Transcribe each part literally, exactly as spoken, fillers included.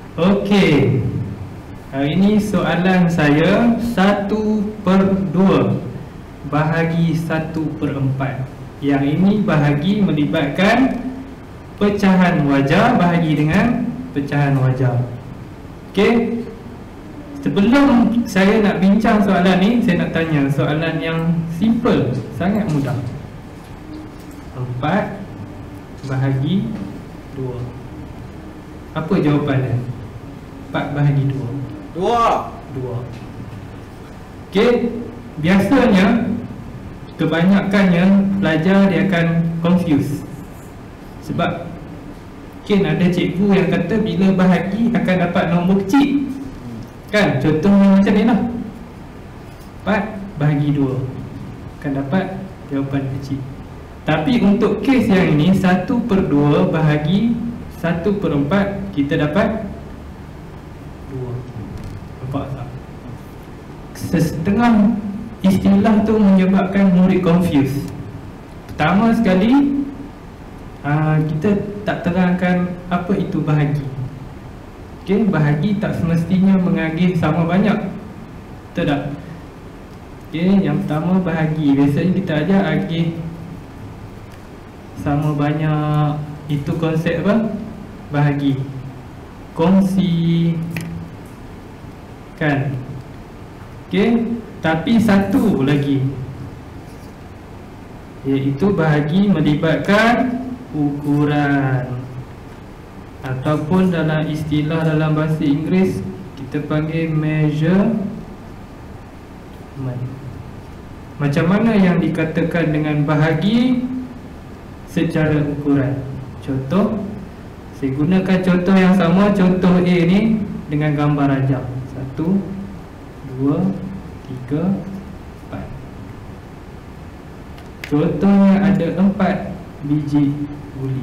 Okey, hari ini soalan saya satu per dua bahagi satu per empat. Yang ini bahagi melibatkan pecahan wajar bahagi dengan pecahan wajar. Okey, sebelum saya nak bincang soalan ni, saya nak tanya soalan yang simple, sangat mudah. Empat bahagi dua, apa jawapannya? Empat bahagi dua, Dua. Dua. Okey, biasanya kebanyakannya pelajar dia akan confuse. Sebab mungkin ada cikgu yang kata bila bahagi akan dapat nombor kecil, kan? Contohnya macam ni lah, empat bahagi dua akan dapat jawapan kecil. Tapi untuk kes yang ini, satu per dua bahagi satu per empat, kita dapat dua. Nampak tak? Setengah istilah tu menyebabkan murid confuse. Pertama sekali, aa, kita tak terangkan apa itu bahagi. Okay, bahagi tak semestinya mengagih sama banyak, betul tak? Okay, yang pertama bahagi, biasanya kita ajar agih sama banyak. Itu konsep apa? Bahagi. Kongsi, kan? Okay, tapi satu lagi, iaitu bahagi melibatkan ukuran, ataupun dalam istilah dalam bahasa Inggeris kita panggil measurement. Macam mana yang dikatakan dengan bahagi secara ukuran? Contoh, saya gunakan contoh yang sama, contoh A ni dengan gambar rajah. Satu, dua, tiga, empat. Contohnya ada empat biji guli.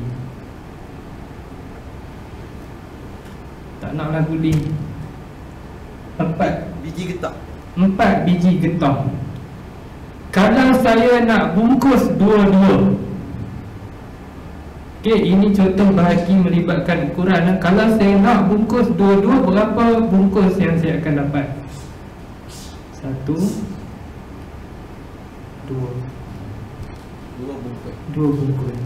Tak naklah guli, empat Biji getah. Empat biji getah. Kalau saya nak bungkus dua-dua, okey, ini contoh bahagi melibatkan ukuran. Kalau saya nak bungkus dua-dua, berapa bungkus yang saya akan dapat? Satu, dua. Dua bungkus. Dua bungkus.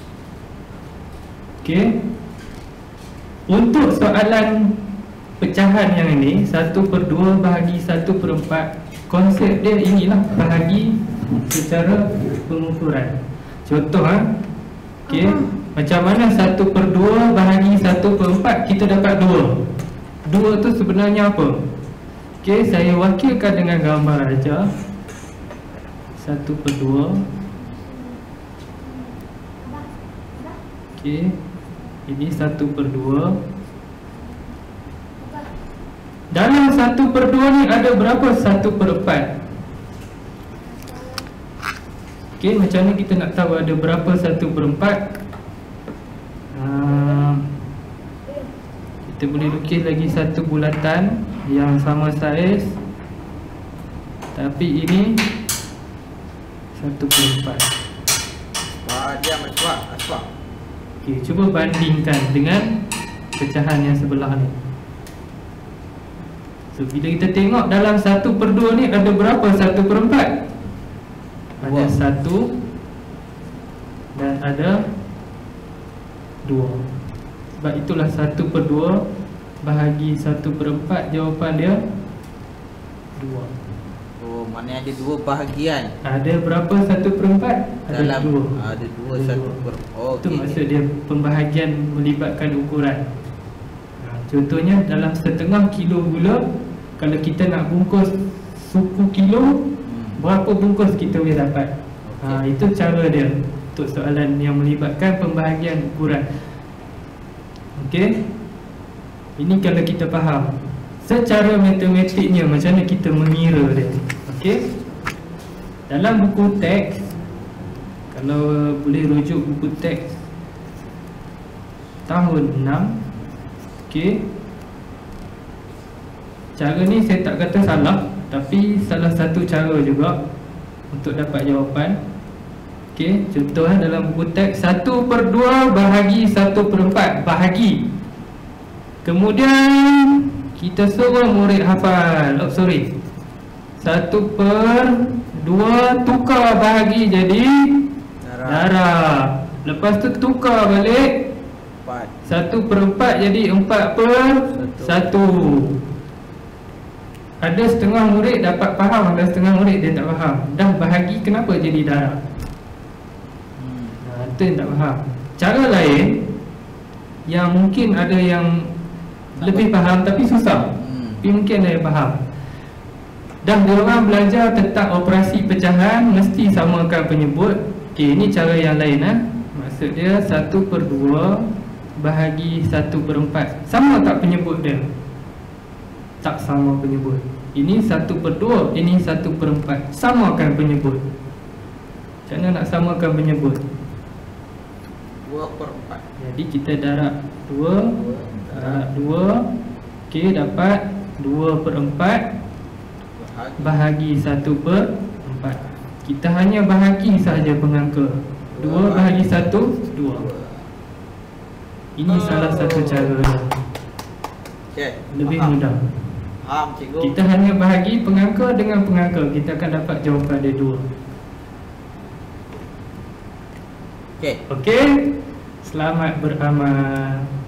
Okey. Untuk soalan pecahan yang ini, satu per dua bahagi satu per empat, konsep dia inilah, bahagi secara pengukuran. Contoh ha? Okey, macam mana satu per dua bahagi satu per empat, kita dapat dua. Dua tu sebenarnya apa? Okey, saya wakilkan dengan gambar aja. Satu per dua. Okey, ini satu per dua. Dalam satu per dua ni ada berapa satu per empat? Okey, macam mana kita nak tahu ada berapa satu per empat? Uh, kita boleh lukis lagi satu bulatan yang sama saiz, tapi ini satu per empat. Wah, dia macam asbak. Okey, cuba bandingkan dengan pecahan yang sebelah ni. So, bila kita tengok dalam satu per dua ni ada berapa satu per empat? Ada satu dan ada dua. Sebab itulah satu per dua bahagi satu per empat, jawapan dia dua. Oh, mana ada dua bahagian. Ada berapa satu per empat? Ada Dalam dua. Ada dua Ada satu dua. per. Oh, Itu okey. maksud dia pembahagian melibatkan ukuran. Ha, contohnya dalam setengah kilo gula, kalau kita nak bungkus suku kilo, hmm. berapa bungkus kita boleh dapat? Ha, itu cara dia untuk soalan yang melibatkan pembahagian ukuran. Okey, ini kalau kita faham secara matematiknya macam mana kita mengira dia. Okey, dalam buku teks, kalau boleh rujuk buku teks tahun enam. Okey, cara ni saya tak kata salah, tapi salah satu cara juga untuk dapat jawapan. Okey, contoh dalam buku teks satu per dua bahagi satu per empat, bahagi. Kemudian kita suruh murid hafal. Oh sorry, satu per dua tukar bahagi jadi Darab. darab. Lepas tu tukar balik, Empat. satu per empat jadi empat per satu. Ada setengah murid dapat faham, ada setengah murid dia tak faham. Dah bahagi kenapa jadi darab? Hmm. Ha, itu yang tak faham. Cara lain yang mungkin ada yang lebih faham tapi susah. Hmm. Tapi mungkin ada yang faham. Dah diorang belajar tentang operasi pecahan, mesti samakan penyebut. Okey, ini cara yang lain eh. Maksud dia satu per dua bahagi satu per empat. Sama tak penyebut dia? Tak sama penyebut. Ini satu per dua, ini satu per empat. Samakan penyebut. Macam mana nak samakan penyebut? Dua per empat. Jadi kita darab dua, darab dua. Okey, dapat dua per empat Bahagi. bahagi satu per empat. Kita hanya bahagi sahaja pengangka. Dua bahagi satu, dua. Ini salah satu cara dia. Okey. Lebih faham. mudah. Faham cikgu. Kita hanya bahagi pengangka dengan pengangka, kita akan dapat jawapan dia dua. Okey. Okey. Selamat beramal.